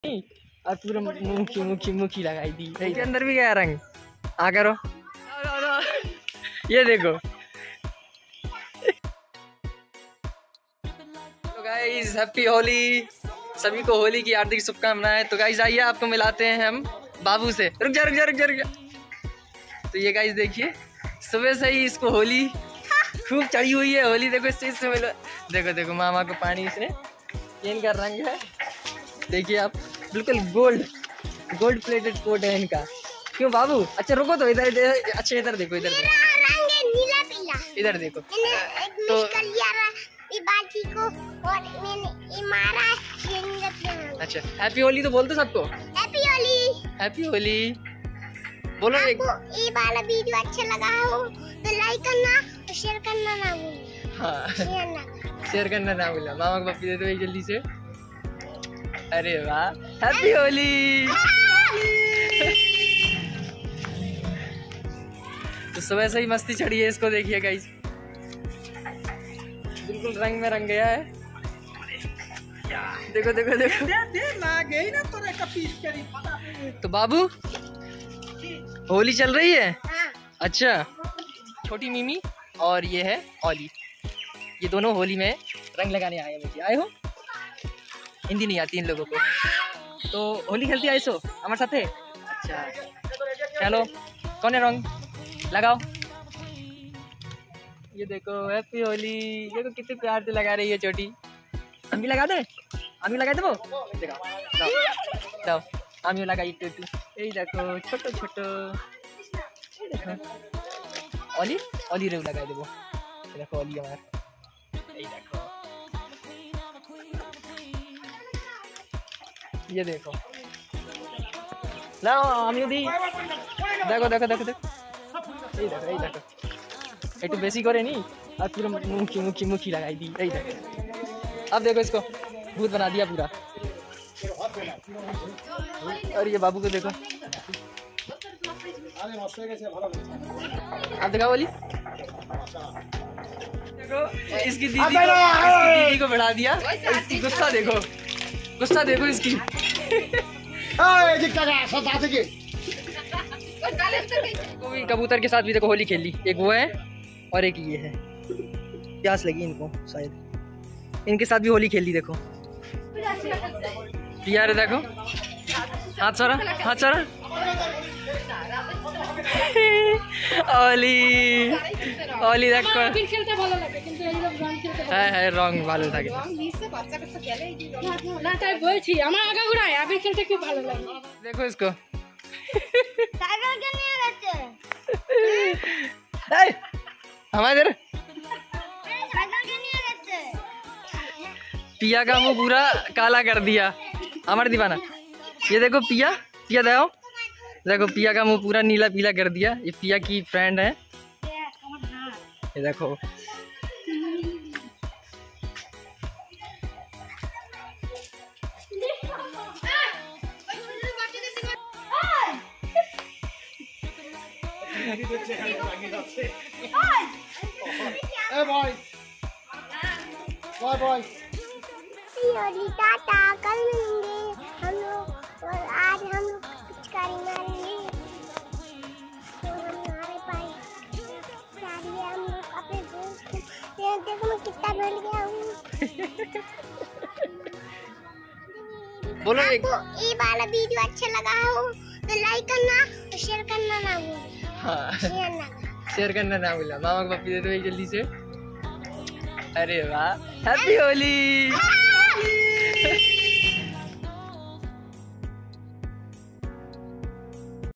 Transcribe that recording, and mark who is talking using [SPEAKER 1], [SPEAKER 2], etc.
[SPEAKER 1] और पूरा मुखी लगाई दी। इसके अंदर भी गया रंग। आ करो ये देखो। तो गाइस हैप्पी होली, सभी को होली की हार्दिक शुभकामनाएं। तो गाइस आइए आपको मिलाते हैं हम बाबू से। रुक जा। तो ये गाइस देखिए सुबह से ही इसको होली खूब चढ़ी हुई है। होली देखो इस चीज से मिलो। देखो मामा को पानी इसने, ये इनका रंग है। देखिए आप बिल्कुल गोल्ड प्लेटेड कोट है इनका। क्यों बाबू? अच्छा रुको तो इधर अच्छा इधर देखो, इधर
[SPEAKER 2] नीला पीला
[SPEAKER 1] इधर देखो।
[SPEAKER 2] तो बाकी को और मैंने मारा
[SPEAKER 1] अच्छा हैप्पी होली तो बोल दो सबको। हैप्पी होली बोलो।
[SPEAKER 2] ये वाला वीडियो अच्छा लगा हो तो लाइक करना और शेयर करना ना भूलना।
[SPEAKER 1] हाँ शेयर करना ना भूलना। मामा को पप्पी दे दो एक जल्दी से। अरे वाह हैप्पी होली। तो सुबह से ही मस्ती चढ़ी है इसको। देखिए गाइस बिल्कुल रंग में रंग गया है। देखो तो बाबू होली चल रही है। अच्छा छोटी मिमी और ये है ओली, ये दोनों होली में रंग लगाने आए हैं। आए हो? हिंदी नहीं आती इन लोगों को। तो होली खेलती है सो हमारे साथ है। अच्छा चलो कौन है रंग लगाओ। ये देखो हैप्पी होली। देखो कितने प्यार से लगा रही है छोटी। हम भी लगा दे, हम भी लगा दे। वो देखो हम भी लगा। यही देखो छोटो ओली रेव लगा दे। वो देखो ओली हमारा। यही देखो ये देखो लाओ हम दी। देखो यही देखो একটু বেশি করে নি और पूरा मुखी लगाई दी। यही देखो अब देखो इसको भूत बना दिया पूरा। और ये बाबू को देखो। अब देखा बोली देखो इसकी दीदी को बढ़ा दिया। इसकी गुस्सा देखो इसकी। कबूतर के साथ भी देखो होली खेल ली। एक वो है और एक ये है। प्यास लगी इनको शायद, इनके साथ भी होली खेल ली। देखो यार देखो हाथ छोड़ा ओली देखो है रंग ভালো থাকে
[SPEAKER 3] না তাই বলছি আমার আগা ঘুরায় আবির খেলতে খুব ভালো লাগে।
[SPEAKER 1] देखो इसको
[SPEAKER 2] साइकिल के नहीं रहते
[SPEAKER 1] हमारे
[SPEAKER 2] साइकिल के नहीं रहते।
[SPEAKER 1] पिया का मुंह पूरा काला कर दिया हमारे दीवाना। ये देखो पिया देखो पिया का मुंह पूरा नीला पीला कर दिया। ये पिया की फ्रेंड है। ये देखो
[SPEAKER 2] होली टाटा कल मिलेंगे हम लोग। और आज हम लोग पिचकारी मारेंगे तो हमारे पास हम लोग अपने दोस्त को देखो मैं कितना भूल गया हूँ।
[SPEAKER 1] बोलो
[SPEAKER 2] आपको ये वाला वीडियो अच्छा लगा हो तो लाइक करना और शेयर करना ना भूलना।
[SPEAKER 1] हाँ शेयर करना ना भूलना। मामा को पप्पी दे दो एक जल्दी से। अरे वाह हैप्पी होली।